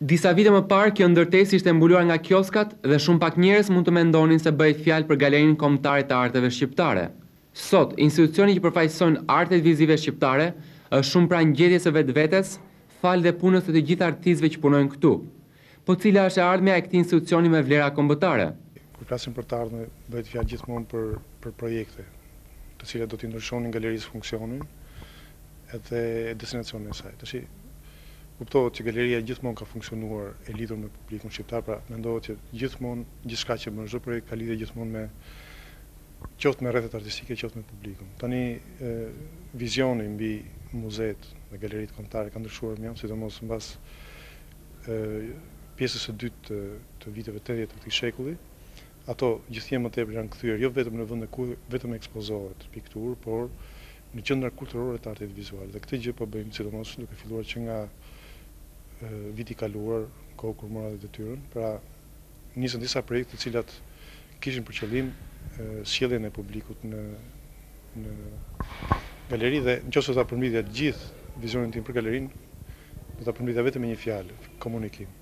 Disa vite më parë, kjo ndërtesë ishte mbuluar nga kioskat dhe shumë pak njerëz mund të mendonin se bëhet fjalë për Galerinë Kombëtare të Arteve Shqiptare. Sot, institucioni që përfaqëson artet vizive shqiptare është shumë pranë gjetjes së vetvetes, falë dhe punës së të gjithë artistëve që punojnë këtu. Po cila është e ardhmja e këtij institucioni me vlera kombëtare? Kur flasim për të ardhmen, bëhet fjalë gjithmonë për projekte, të cilat do t'i ndryshonin galerisë funksionin edhe destinacionin e saj. Tash kuptohet që galeria gjithmonë ka funksionuar e lidhur me publikun shqiptar, pra mendohet që gjithmonë gjithçka që bën çdo projekt ka lidhje gjithmonë me qoftë me rrethet artistike, qoftë me publikun. Tani vizioni mbi muzeet dhe galeritë kombëtare ka ndryshuar mjaft, sidomos mbas pjesës së dytë të viteve 80 të këtij shekulli. Ato gjithnjë më tepër janë kthyer jo vetëm në vende ku vetëm ekspozohet pikturë, por në qendra kulturore të artit vizual. Dhe këtë gjë po bëjmë sidomos duke filluar që nga viti kaluar, kohë kur mora dhe detyrën, pra nisën disa projekte të cilat kishin për qëllim sjelljen e publikut në galeri dhe nëse ta përmbledhja gjithë vizionin tim për galerinë, do ta përmbledhja vetëm me një fjalë, komunikim.